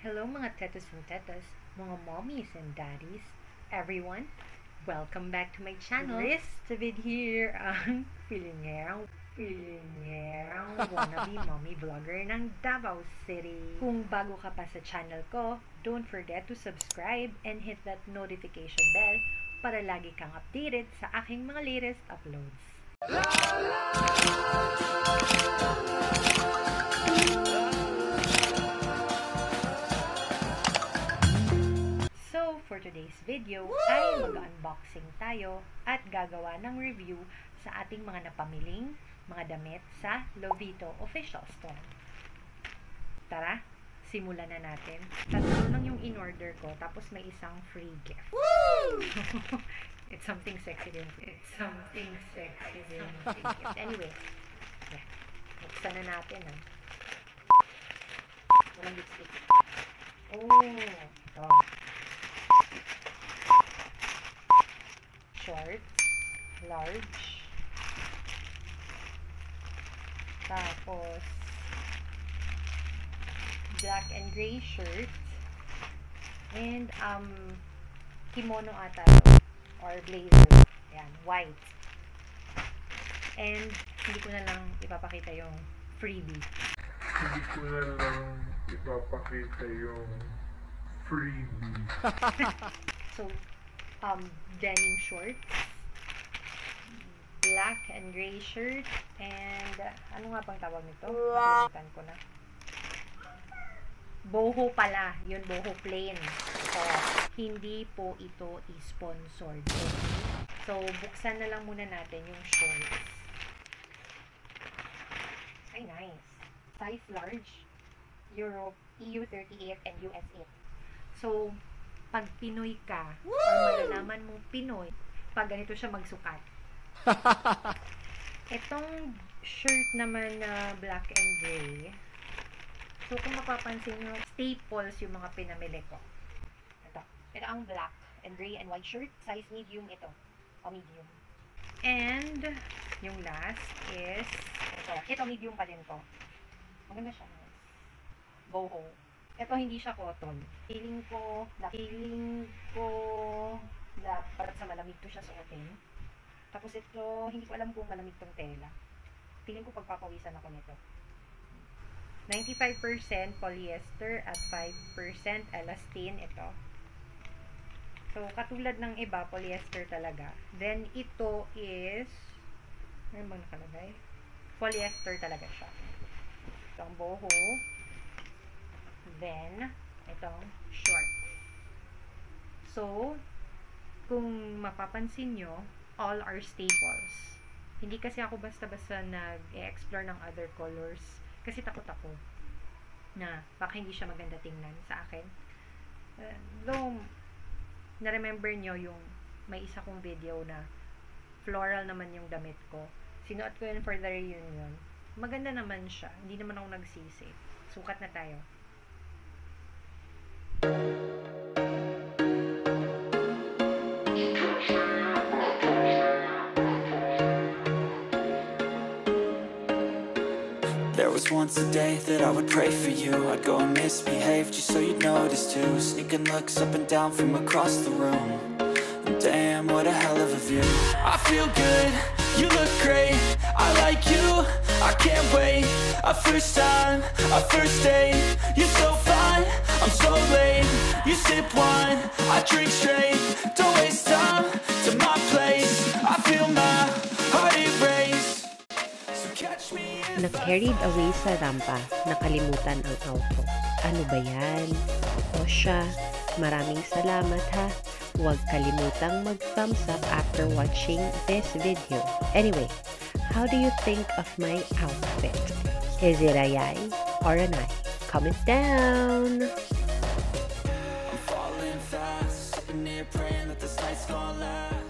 Hello mga tetas and tetas, mga mommies and daddies, everyone. Welcome back to my channel. Riz David here, ang feelingerang wannabe mommy vlogger ng Davao City. Kung bago ka pa sa channel ko, don't forget to subscribe and hit that notification bell para lagi kang updated sa aking mga latest uploads. So, for today's video, ay mag-unboxing tayo at gagawa ng review sa ating mga napamiling mga damit sa Lovito Official Store. Tara, simulan na natin. Tatlo lang yung in-order ko, tapos may isang free gift. It's something sexy din. It's something sexy din. Anyway, yeah. Buksan na natin, ha. Walang lipstick. Oh, ito. Shorts, large, tapos black and gray shirt, and kimono ata or blazer, yan, white, and hindi ko na lang ipapakita yung freebie. So, denim shorts, black and gray shirt, and ano nga pang tawag nito? Nakalimutan ko na. Boho pala. Yun, boho plain. So, hindi po ito i-sponsored. So, buksan na lang muna natin yung shorts. Ay, nice. Size large. Europe, EU 38 and US 8. So, pag Pinoy ka, or malalaman mong Pinoy, pag ganito siya magsukat. Itong shirt naman na black and gray, so kung mapapansin nyo, staples yung mga pinamili ko. Ito ang black and gray and white shirt, size medium ito, o medium. And, yung last is, ito medium pa din to. Maganda siya. Boho. Ito hindi siya cotton. Feeling ko dapat sa malamig to siya suotin. Tapos ito, hindi ko alam kung malamig tong tela. Feeling ko pagpapawisan ako nito. 95% polyester at 5% elastane ito. So, katulad ng iba, polyester talaga. Then, ito is, ano bang nakalagay? Polyester talaga siya. Ito ang boho. Then, itong shorts. So, kung mapapansin nyo, all are staples. Hindi kasi ako basta-basta nag-explore ng other colors. Kasi takot ako na baka hindi siya maganda tingnan sa akin. Though, na-remember nyo yung may isa kong video na floral naman yung damit ko. Sinuot ko yun for the reunion. Maganda naman siya. Hindi naman ako nagsisi. Sukat na tayo. There was once a day that I would pray for you. I'd go and misbehave just so you'd notice too. Sneaking looks up and down from across the room. And damn, what a hell of a view. I feel good, you look great, I like you, I can't wait. A first time, a first date, you're so fine, I'm so late. You sip wine, I drink straight. Don't waste time to my place. I feel my heart erase. So catch me if Na-carried away sa rampa, nakalimutan ang auto. Ano ba yan? O siya, maraming salamat ha. Huwag kalimutang mag-thumbs up after watching this video. Anyway, how do you think of my outfit? Is it a yay or an ay? Comment down! I'm falling fast, sitting here praying that this night's gonna last.